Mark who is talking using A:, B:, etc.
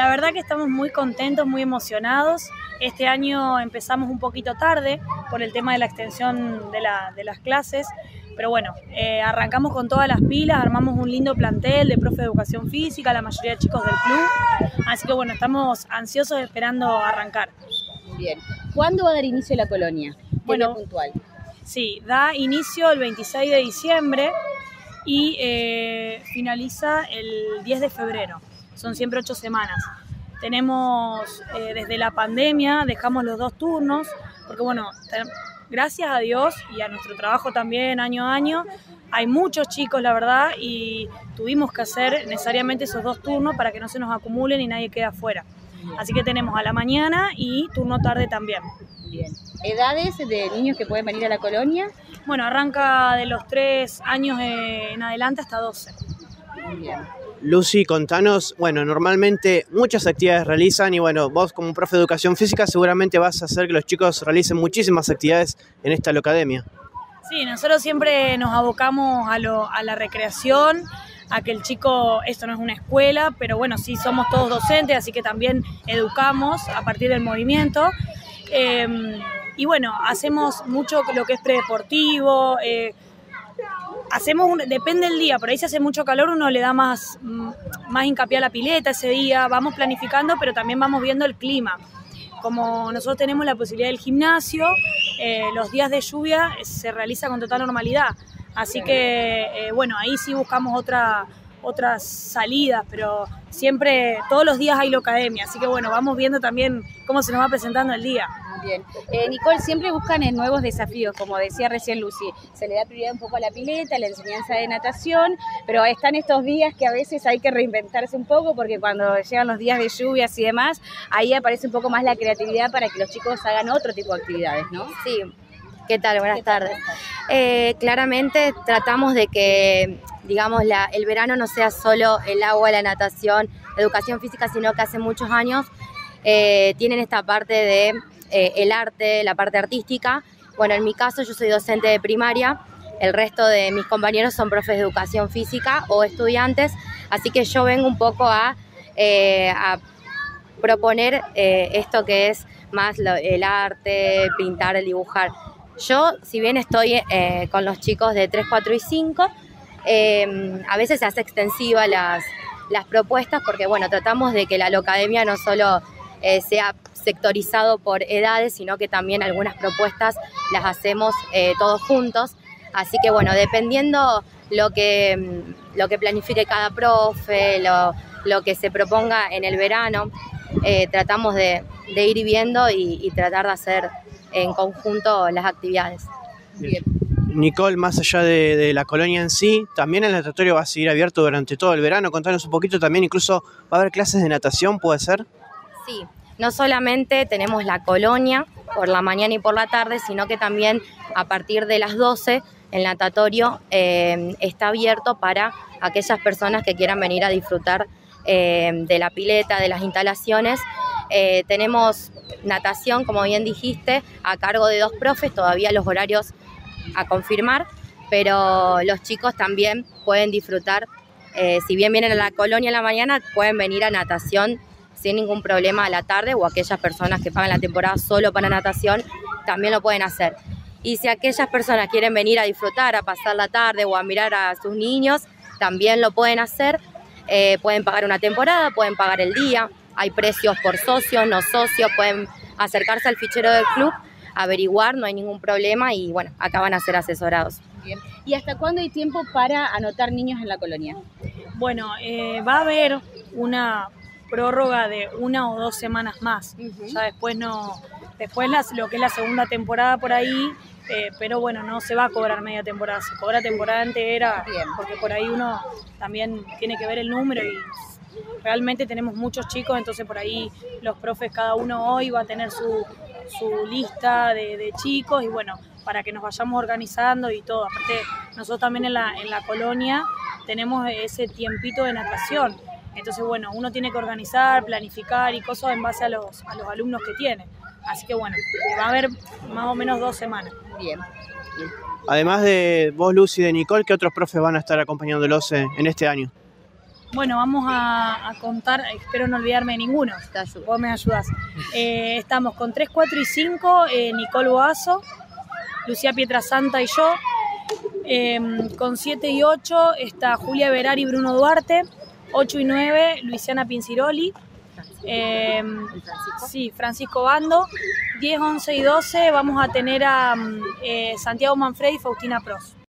A: La verdad que estamos muy contentos, muy emocionados. Este año empezamos un poquito tarde por el tema de la extensión de las clases, pero bueno, arrancamos con todas las pilas, armamos un lindo plantel de profe de educación física, la mayoría de chicos del club, así que bueno, estamos ansiosos esperando arrancar.
B: Bien. ¿Cuándo va a dar inicio la colonia?
A: Bueno,
B: puntual.
A: Sí, da inicio el 26 de diciembre y finaliza el 10 de febrero. Son siempre 8 semanas. Tenemos, desde la pandemia, dejamos los 2 turnos, porque bueno, gracias a Dios y a nuestro trabajo también año a año, hay muchos chicos, la verdad, y tuvimos que hacer necesariamente esos 2 turnos para que no se nos acumulen y nadie quede afuera. Así que tenemos a la mañana y turno tarde también.
B: Bien. ¿Edades de niños que pueden venir a la colonia?
A: Bueno, arranca de los 3 años en adelante hasta 12.
B: Bien.
C: Lucy, contanos, bueno, normalmente muchas actividades realizan y bueno, vos como profe de educación física seguramente vas a hacer que los chicos realicen muchísimas actividades en esta locademia.
A: Sí, nosotros siempre nos abocamos a la recreación, a que el chico, esto no es una escuela, pero bueno, sí somos todos docentes, así que también educamos a partir del movimiento. Y bueno, hacemos mucho lo que es predeportivo, depende del día, por ahí si hace mucho calor uno le da más hincapié a la pileta ese día, vamos planificando, pero también vamos viendo el clima. Como nosotros tenemos la posibilidad del gimnasio, los días de lluvia se realiza con total normalidad, así que bueno, ahí sí buscamos otras salidas, pero siempre, todos los días hay locademia, así que bueno, vamos viendo también cómo se nos va presentando el día.
B: Bien. Nicole, siempre buscan nuevos desafíos, como decía recién Lucy, se le da prioridad un poco a la pileta, a la enseñanza de natación, pero están estos días que a veces hay que reinventarse un poco, porque cuando llegan los días de lluvias y demás, ahí aparece un poco más la creatividad para que los chicos hagan otro tipo de actividades, ¿no?
D: Sí. ¿Qué tal? Buenas tardes. Claramente tratamos de que, digamos, el verano no sea solo el agua, la natación, educación física, sino que hace muchos años tienen esta parte de el arte, la parte artística. Bueno, en mi caso yo soy docente de primaria, el resto de mis compañeros son profes de educación física o estudiantes, así que yo vengo un poco a proponer esto que es más el arte, pintar, el dibujar. Yo, si bien estoy con los chicos de 3, 4 y 5, a veces se hace extensiva las propuestas porque, bueno, tratamos de que la locademia no solo sea sectorizado por edades, sino que también algunas propuestas las hacemos todos juntos. Así que, bueno, dependiendo lo que planifique cada profe, lo que se proponga en el verano, tratamos de ir viendo y tratar de hacer en conjunto las actividades.
C: Bien. Nicole, más allá de la colonia en sí, también el natatorio va a seguir abierto durante todo el verano. Contanos un poquito también, incluso va a haber clases de natación, ¿puede ser?
D: Sí, no solamente tenemos la colonia por la mañana y por la tarde, sino que también a partir de las 12 el natatorio está abierto para aquellas personas que quieran venir a disfrutar de la pileta, de las instalaciones. Tenemos natación, como bien dijiste, a cargo de 2 profes, todavía los horarios a confirmar, pero los chicos también pueden disfrutar, si bien vienen a la colonia en la mañana, pueden venir a natación sin ningún problema a la tarde, o aquellas personas que pagan la temporada solo para natación también lo pueden hacer. Y si aquellas personas quieren venir a disfrutar, a pasar la tarde o a mirar a sus niños, también lo pueden hacer. Pueden pagar una temporada, pueden pagar el día, hay precios por socios, no socios, pueden acercarse al fichero del club, averiguar, no hay ningún problema y bueno, acá van a ser asesorados.
B: Bien. ¿Y hasta cuándo hay tiempo para anotar niños en la colonia?
A: Bueno, va a haber una prórroga de 1 o 2 semanas más. Ya después lo que es la segunda temporada por ahí, pero bueno, no se va a cobrar media temporada, se cobra temporada entera. Bien. Porque por ahí uno también tiene que ver el número y realmente tenemos muchos chicos, entonces por ahí los profes, cada uno hoy va a tener su lista de chicos y bueno, para que nos vayamos organizando y todo. Aparte, nosotros también en la colonia tenemos ese tiempito de natación. Entonces, bueno, uno tiene que organizar, planificar y cosas en base a los alumnos que tiene. Así que, bueno, va a haber más o menos 2 semanas.
B: Bien.
C: Además de vos, Lucy, y de Nicole, ¿qué otros profes van a estar acompañándolos en este año?
A: Bueno, vamos a contar, espero no olvidarme de ninguno.
D: Te ayudo.
A: Vos me ayudás. Estamos con 3, 4 y 5, Nicole Boazo, Lucía Pietrasanta y yo. Con 7 y 8 está Julia Verari y Bruno Duarte. 8 y 9, Luisiana Pinciroli. Sí, Francisco Bando. 10, 11 y 12 vamos a tener a Santiago Manfredi y Faustina Pros.